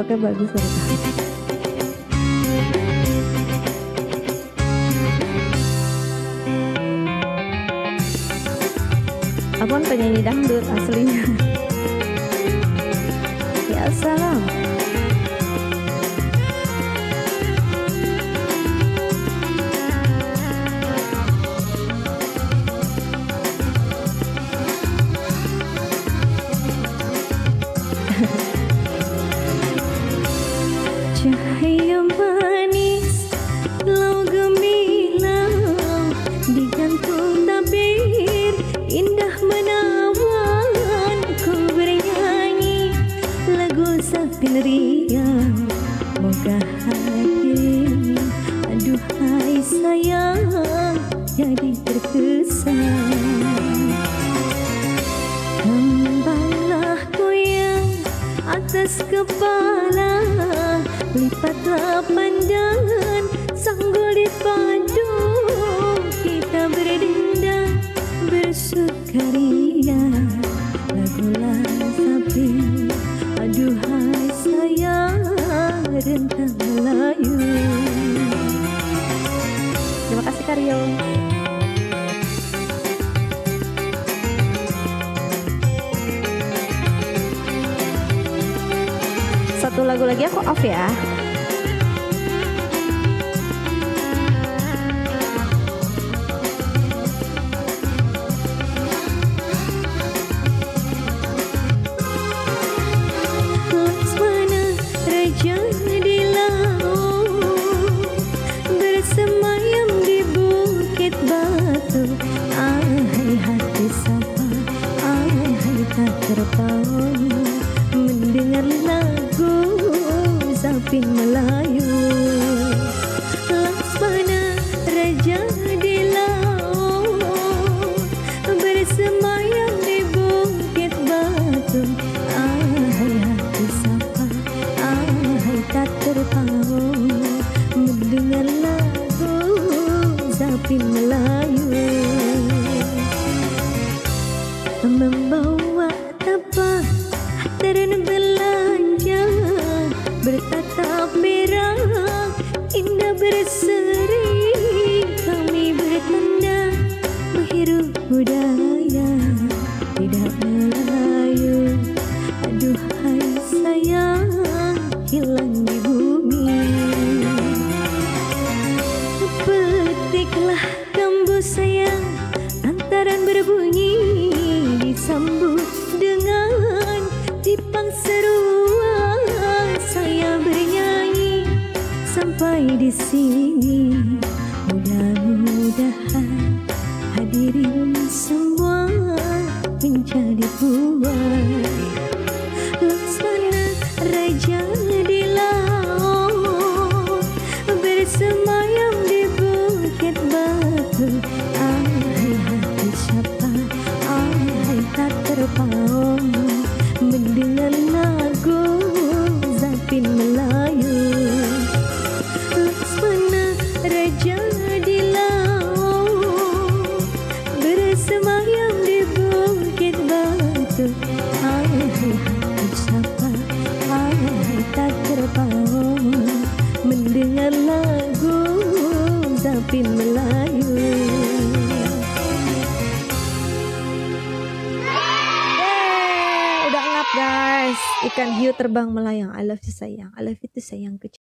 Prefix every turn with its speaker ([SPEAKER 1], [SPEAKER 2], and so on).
[SPEAKER 1] Oke, bagus baru tahu. Apun penyanyi dangdut aslinya. Ya salam. Cahaya manis, lau gemilang, digantung tabir indah menawan. Ku bernyanyi lagu Sapin Riang, moga hati aduhai sayang jadi terkesan. Kembanglah goyang atas kepala, lipatlah pandangan, sanggul dipadu, kita berdendang bersukaria. Lagulah Sapin, aduhai sayang rentang Melayu. Terima kasih Karyo. Satu lagu lagi aku off ya. Laksmana Raja di laut, bersemayam di bukit batu. Ahai hati sapa, ahai tak terpaut, mendengar lagu Sapin Melayu. Laksmana Raja di laut, bersemayam di bukit batu. Ahai hati sapa, ahai tak terpaut, mendengar lagu Sapin Melayu. Membawa tapak dan belanja, bertatap perak indah berseri, kami bertanda menghirup budaya tidak Melayu. Aduhai sayang hilang di bumi. Petiklah kambu sayang, lantaran berbunyi disambut dengan tipang seruan. Saya bernyanyi sampai di sini, mudah-mudahan hadirin semua menjadi puas. Laksmana Raja di laut, bersemayam di bukit batu. Ahai hati siapa, ahai tak terpaut, mendengar lagu Sapin Melayu. Laksmana Raja di laut, bersemayam di bukit batu. Ahai hati siapa, ahai tak terpaut, mendengar lagu Sapin Melayu. Udah ngap guys, ikan hiu terbang melayang. I love you sayang, I love you tuh sayang kecil.